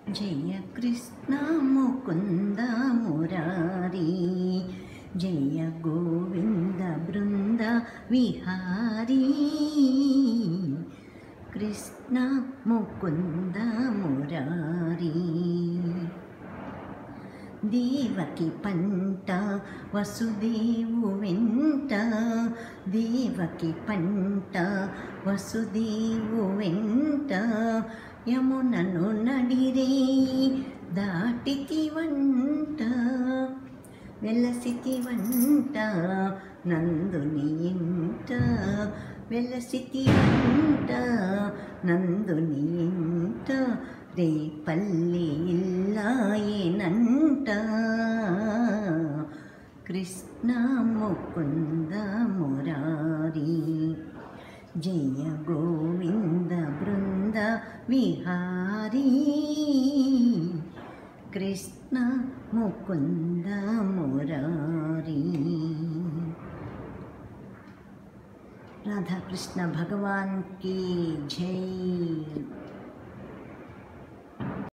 జయ కృష్ణ ముకుంద మురారి, జయ గోవింద బృంద విహారీ. కృష్ణ ముకుంద మురారి. దేవకి పంట వసుదేవు వెంట, దేవకి పంట వసుదేవు వెంట, యమునను నడిరే దాటికి వంట, వెలసితి వంట నందుని ఇంట, వెలసితి వంట నందుని ఇంట, రేపల్లి ఇల్లాయనంట. కృష్ణ ముకుంద మురారి, జయ గోవింద బృంద విహారీ. కృష్ణ ముకుంద మురారి. राधा कृष्ण भगवान की जय।